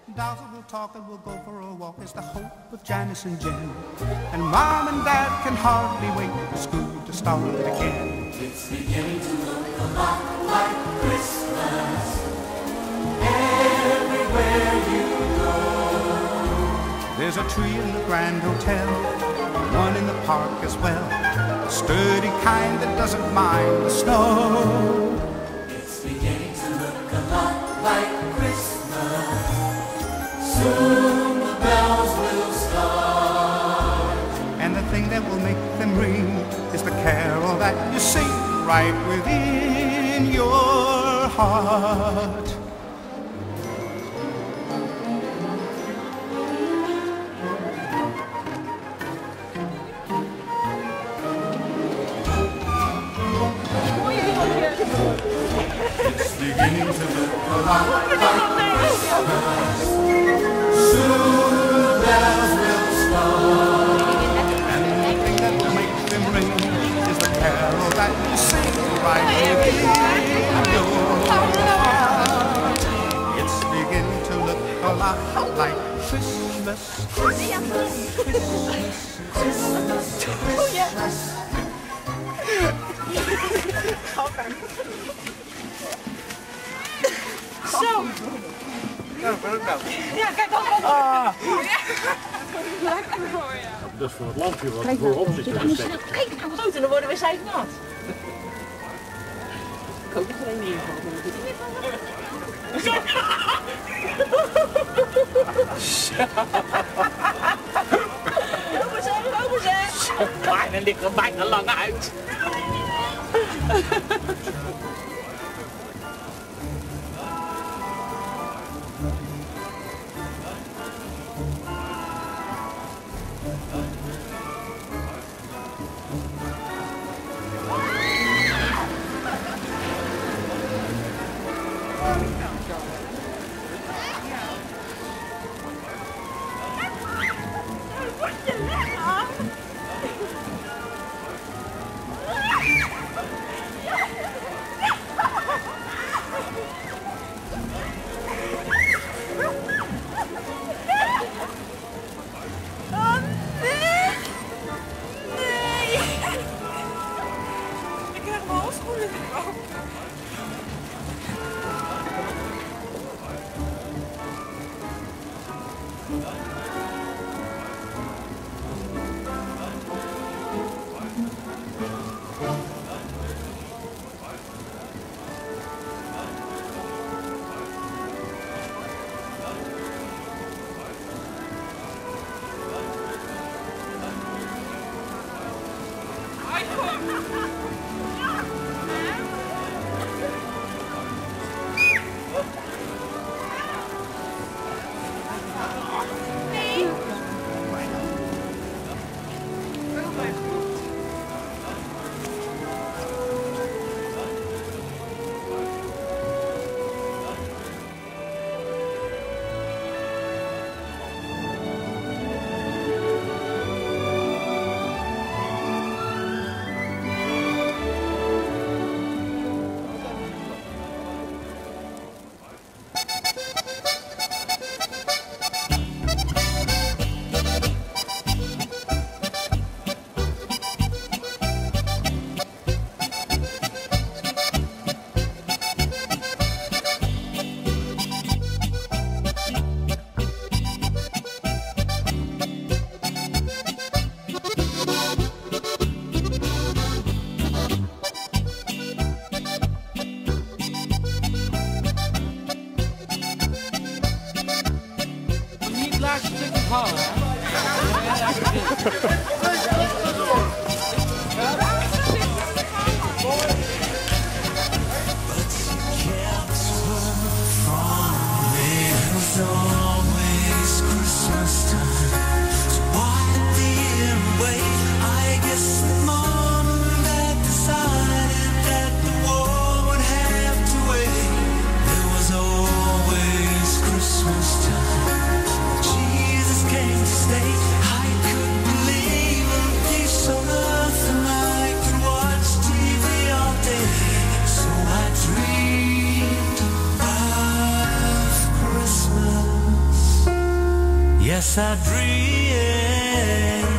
Dazzle will talk and we'll go for a walk. It's the hope of Janice and Jen. And Mom and Dad can hardly wait for school to start again. It's beginning to look a lot like Christmas everywhere you go. There's a tree in the Grand Hotel, one in the park as well, a sturdy kind that doesn't mind the snow. It's beginning to look a lot like Christmas. Soon the bells will start. And the thing that will make them ring is the carol that you sing right within your heart. It's beginning to look a lot like Christmas. Soon the bells will start. And the thing that will make them ring is the carol that you sing right within your heart. It's beginning to look a lot like Christmas, Christmas, Christmas, Christmas, Christmas. Zo! Ja, kijk dan. Lekker hoor, ja. Dat is voor het lampje wat voorop zit. Kijk nou groot en dan worden we zeiknat. Ik hoop dat er een neervalt. Lopen ze! Maar dan ligt er bijna lang uit. Jesus came to stay. I could believe Yes, I dream